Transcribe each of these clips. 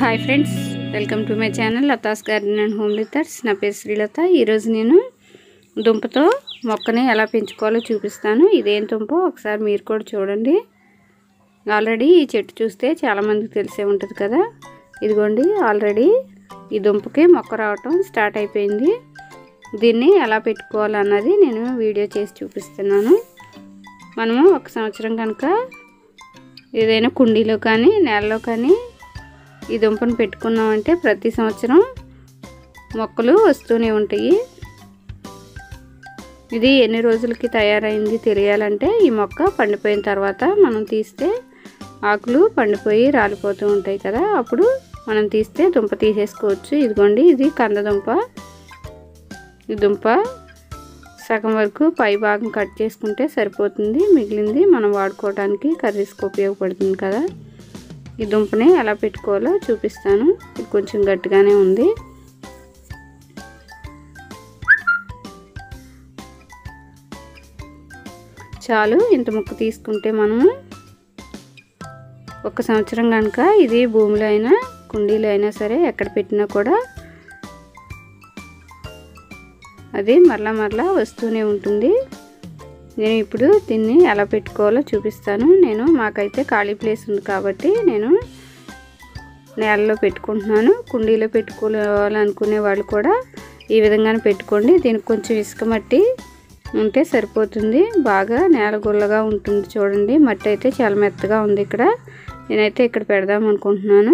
Hi friends, welcome to my channel Latha's garden and home litres. నా పేరు శ్రీలత. ఈరోజు నేను దుంపతో మొక్కని ఎలా పెంచుకోవాలో చూపిస్తాను. ఇదేం దుంపో ఒకసారి మీరు కూడా చూడండి. ఆల్రెడీ ఈ చెట్టు చూస్తే చాలామందికి తెలిసే ఉంటుంది కదా. ఇదిగోండి, ఆల్రెడీ ఈ దుంపకి మొక్క రావటం స్టార్ట్ అయిపోయింది. దీన్ని ఎలా పెట్టుకోవాలన్నది నేను వీడియో చేసి చూపిస్తున్నాను. మనము ఒక సంవత్సరం కనుక ఏదైనా కుండీలో కానీ నేలలో కానీ ఈ దుంపను పెట్టుకున్నామంటే ప్రతి సంవత్సరం మొక్కలు వస్తూనే ఉంటాయి. ఇది ఎన్ని రోజులకి తయారైంది తెలియాలంటే ఈ మొక్క పండిపోయిన తర్వాత మనం తీస్తే ఆకులు పండిపోయి రాలిపోతూ ఉంటాయి కదా, అప్పుడు మనం తీస్తే దుంప తీసేసుకోవచ్చు. ఇదిగోండి, ఇది కందదుంప. ఈ దుంప సగం వరకు పై భాగం కట్ చేసుకుంటే సరిపోతుంది. మిగిలింది మనం వాడుకోవడానికి కర్రీస్కి ఉపయోగపడుతుంది కదా. ఈ దుంపని ఎలా పెట్టుకోవాలో చూపిస్తాను. ఇది కొంచెం గట్టిగానే ఉంది. చాలు, ఇంత ముక్క తీసుకుంటే మనము ఒక సంవత్సరం కనుక ఇది భూమిలో అయినా కుండీలో అయినా సరే ఎక్కడ పెట్టినా కూడా అది మరలా వస్తూనే ఉంటుంది. నేను ఇప్పుడు దీన్ని ఎలా పెట్టుకోవాలో చూపిస్తాను. మాకైతే ఖాళీ ప్లేస్ ఉంది కాబట్టి నేను నేలలో పెట్టుకుంటున్నాను. కుండీలో పెట్టుకోవాలనుకునే వాళ్ళు కూడా ఈ విధంగానే పెట్టుకోండి. దీనికి కొంచెం ఇసుక మట్టి ఉంటే సరిపోతుంది. బాగా నేల గుల్లగా ఉంటుంది. చూడండి, మట్టి అయితే చాలా మెత్తగా ఉంది. నేనైతే ఇక్కడ పెడదాం అనుకుంటున్నాను.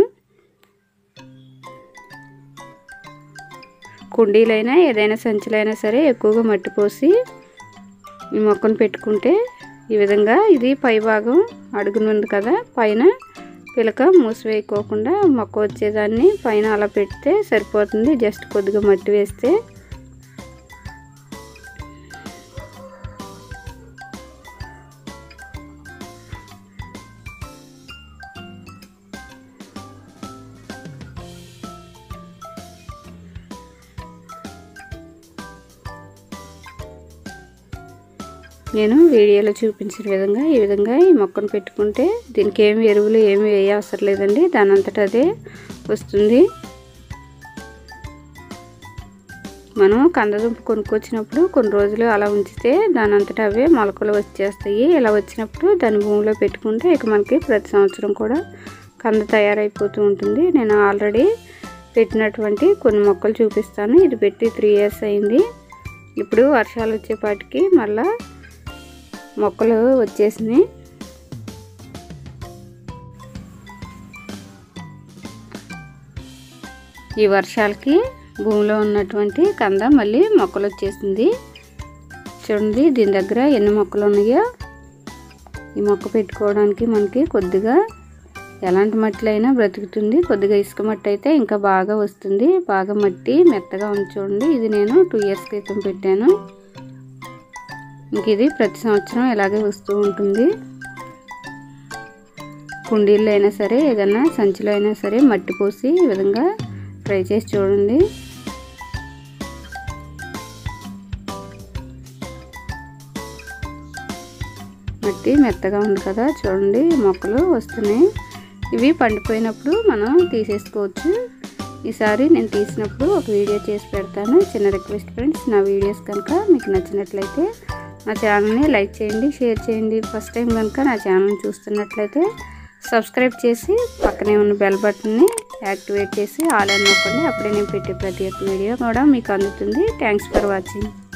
కుండీలైనా ఏదైనా సంచులైనా సరే ఎక్కువగా మట్టి పోసి ఈ మొక్కను పెట్టుకుంటే ఈ విధంగా ఇది పై భాగం అడుగునుంది కదా, పైన పిలక మూసివేయకోకుండా మొక్క వచ్చేదాన్ని పైన అలా పెడితే సరిపోతుంది. జస్ట్ కొద్దిగా మట్టి వేస్తే నేను వీడియోలో చూపించిన విధంగా ఈ విధంగా ఈ మొక్కను పెట్టుకుంటే దీనికి ఏమి ఎరువులు ఏమి వేయ అవసరం లేదండి. దాని అంతటా అదే వస్తుంది. మనం కందదుంప కొనుక్కొచ్చినప్పుడు కొన్ని రోజులు అలా ఉంచితే దాని అంతటా అవే మొలకలు వచ్చేస్తాయి. ఇలా వచ్చినప్పుడు దాన్ని భూమిలో పెట్టుకుంటే ఇక మనకి ప్రతి సంవత్సరం కూడా కంద తయారైపోతూ ఉంటుంది. నేను ఆల్రెడీ పెట్టినటువంటి కొన్ని మొక్కలు చూపిస్తాను. ఇది పెట్టి 3 years అయింది. ఇప్పుడు వర్షాలు వచ్చేపాటికి మళ్ళా మొక్కలు వచ్చేసినాయి. ఈ వర్షాలకి భూమిలో ఉన్నటువంటి కంద మళ్ళీ మొక్కలు వచ్చేసింది. చూడండి, దీని దగ్గర ఎన్ని మొక్కలు ఉన్నాయో. ఈ మొక్క పెట్టుకోవడానికి మనకి కొద్దిగా ఎలాంటి మట్టిలో అయినా బ్రతుకుతుంది. కొద్దిగా ఇసుక మట్టి అయితే ఇంకా బాగా వస్తుంది. బాగా మట్టి మెత్తగా ఉంది. చూడండి, ఇది నేను 2 years క్రితం పెట్టాను. ఇంక ఇది ప్రతి సంవత్సరం ఇలాగే వస్తూ ఉంటుంది. కుండీల్లో అయినా సరే ఏదైనా సంచిలో అయినా సరే మట్టి పోసి ఈ విధంగా ట్రై చేసి చూడండి. మట్టి మెత్తగా ఉంది కదా, చూడండి మొక్కలు వస్తున్నాయి. ఇవి పండిపోయినప్పుడు మనం తీసేసుకోవచ్చు. ఈసారి నేను తీసినప్పుడు ఒక వీడియో చేసి పెడతాను. చిన్న రిక్వెస్ట్ ఫ్రెండ్స్, నా వీడియోస్ కనుక మీకు నచ్చినట్లయితే నా ఛానల్ని లైక్ చేయండి, షేర్ చేయండి. ఫస్ట్ టైం కనుక నా ఛానల్ని చూస్తున్నట్లయితే సబ్స్క్రైబ్ చేసి పక్కనే ఉన్న బెల్ బటన్ని యాక్టివేట్ చేసి ఆల్ అని నొక్కండి. అప్పుడే నేను పెట్టే ప్రతి ఒక్క వీడియో కూడా మీకు అందుతుంది. Thanks for watching.